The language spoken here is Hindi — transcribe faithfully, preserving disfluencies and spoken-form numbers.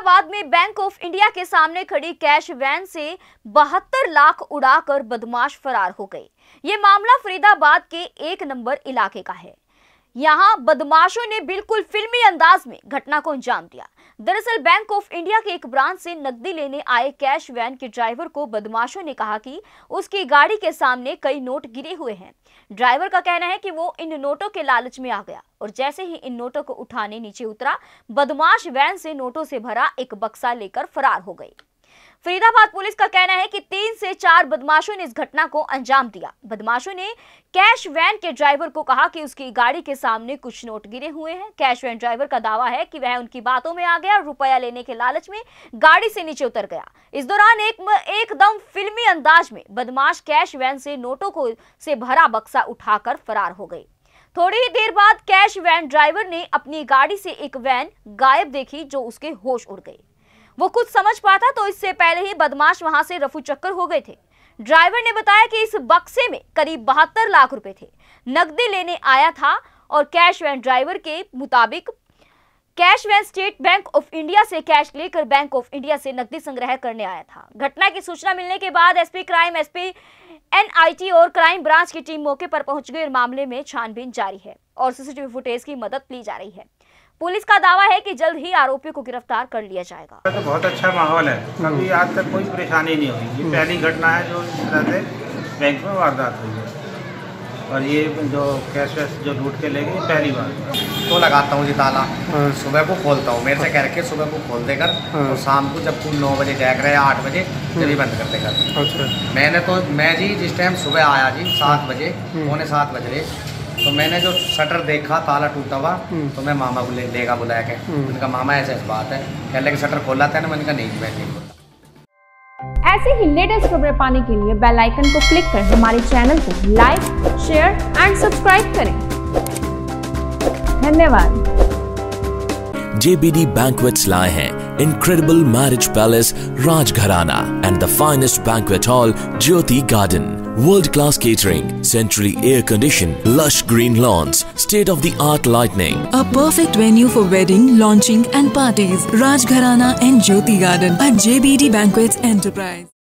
फरीदाबाद में बैंक ऑफ इंडिया के सामने खड़ी कैश वैन से बहत्तर लाख उड़ाकर बदमाश फरार हो गए। ये मामला फरीदाबाद के एक नंबर इलाके का है। यहां बदमाशों ने बिल्कुल फिल्मी अंदाज में घटना को अंजाम दिया। दरअसल बैंक ऑफ इंडिया के एक ब्रांच से नकदी लेने आए कैश वैन के ड्राइवर को बदमाशों ने कहा कि उसकी गाड़ी के सामने कई नोट गिरे हुए हैं। ड्राइवर का कहना है कि वो इन नोटों के लालच में आ गया और जैसे ही इन नोटों को उठाने नीचे उतरा, बदमाश वैन से नोटों से भरा एक बक्सा लेकर फरार हो गई। फरीदाबाद पुलिस का कहना है कि तीन से चार बदमाशों ने इस घटना को अंजाम दिया। बदमाशों ने कैश वैन के ड्राइवर को कहा कि उसकी गाड़ी के सामने कुछ नोट गिरे हुए हैं। कैश वैन ड्राइवर का दावा है कि वह उनकी बातों में आ गया और रुपया लेने के लालच में गाड़ी से नीचे उतर गया। इस दौरान एक एकदम फिल्मी अंदाज में बदमाश कैश वैन से नोटों को से भरा बक्सा उठाकर फरार हो गए। थोड़ी ही देर बाद कैश वैन ड्राइवर ने अपनी गाड़ी से एक वैन गायब देखी, जो उसके होश उड़ गए। वो कुछ समझ पाता तो इससे पहले ही बदमाश वहां से रफू चक्कर हो गए थे। ड्राइवर ने बताया कि इस बक्से में करीब बहत्तर लाख रुपए थे। नकदी लेने आया था और कैश वैन ड्राइवर के मुताबिक cash van State Bank of India से कैश लेकर बैंक ऑफ इंडिया से नकदी संग्रह करने आया था। घटना की सूचना मिलने के बाद एसपी क्राइम, एसपी एनआईटी और क्राइम ब्रांच की टीम मौके पर पहुंच गई और मामले में छानबीन जारी है और सीसीटीवी फुटेज की मदद ली जा रही है। पुलिस का दावा है कि जल्द ही आरोपियों को गिरफ्तार कर लिया जाएगा। तो बहुत अच्छा माहौल है, कभी आज तक कोई परेशानी नहीं हुई। ये पहली घटना है जो इस तरह से बैंक में वारदात हुई है और ये जो कैश वैश जो लूट के ले गए पहली बार। तो लगाता हूँ जी ताला, सुबह को खोलता हूँ, मेरे से कह रखे सुबह को खोल देकर और शाम को जब तुम नौ बजे जाग रहे आठ बजे जब ही बंद कर देकर। अच्छा। मैंने तो मैं जी जिस टाइम सुबह आया जी सात बजे पौने सात बज रहे, तो मैंने जो शटर देखा ताला टूटा हुआ, तो मैं मामा को ले, लेगा बुलाया के उनका मामा ऐसे ऐसी बात है, कह लगे शटर खोला था ना, मैंने कहा नहीं मैं नहीं खोला। ऐसे ही लेटेस्ट खबरें पाने के लिए बेल आइकन को क्लिक कर हमारे चैनल को लाइक, शेयर एंड सब्सक्राइब करें। धन्यवाद। J B D Banquets लाए हैं Incredible Marriage Palace Rajgharana and the finest banquet hall Jyoti Garden. World-class catering, centrally air-conditioned, lush green lawns, state-of-the-art lighting. A perfect venue for wedding, launching and parties. Rajgharana and Jyoti Garden at J B D Banquets Enterprise.